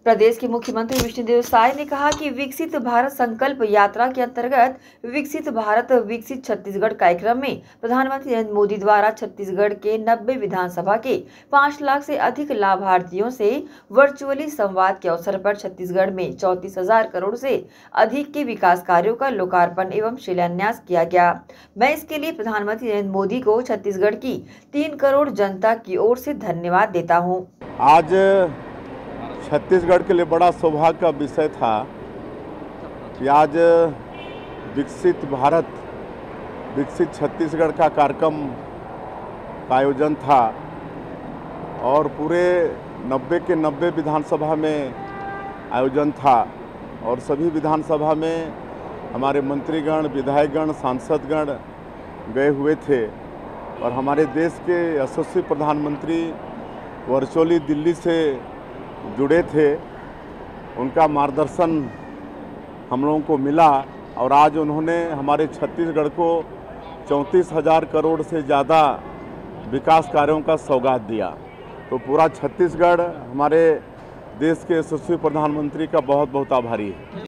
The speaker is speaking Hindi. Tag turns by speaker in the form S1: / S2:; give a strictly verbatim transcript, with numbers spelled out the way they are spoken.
S1: प्रदेश के मुख्यमंत्री विष्णुदेव साय ने कहा कि विकसित भारत संकल्प यात्रा के अंतर्गत विकसित भारत विकसित छत्तीसगढ़ कार्यक्रम में प्रधानमंत्री नरेंद्र मोदी द्वारा छत्तीसगढ़ के नब्बे विधानसभा के पाँच लाख से अधिक लाभार्थियों से वर्चुअली संवाद के अवसर पर छत्तीसगढ़ में चौंतीस हजार करोड़ से अधिक के विकास कार्यों का लोकार्पण एवं शिलान्यास किया गया। मैं इसके लिए प्रधानमंत्री नरेंद्र मोदी को छत्तीसगढ़ की तीन करोड़ जनता की ओर से धन्यवाद देता हूँ।
S2: आज छत्तीसगढ़ के लिए बड़ा सौभाग्य का विषय था कि आज विकसित भारत विकसित छत्तीसगढ़ का कार्यक्रम का आयोजन था और पूरे नब्बे के नब्बे विधानसभा में आयोजन था और सभी विधानसभा में हमारे मंत्रीगण, विधायकगण, सांसदगण गए हुए थे और हमारे देश के यशस्वी प्रधानमंत्री वर्चुअली दिल्ली से जुड़े थे। उनका मार्गदर्शन हम लोगों को मिला और आज उन्होंने हमारे छत्तीसगढ़ को चौंतीस हजार करोड़ से ज़्यादा विकास कार्यों का सौगात दिया। तो पूरा छत्तीसगढ़ हमारे देश के यशस्वी प्रधानमंत्री का बहुत बहुत आभारी है।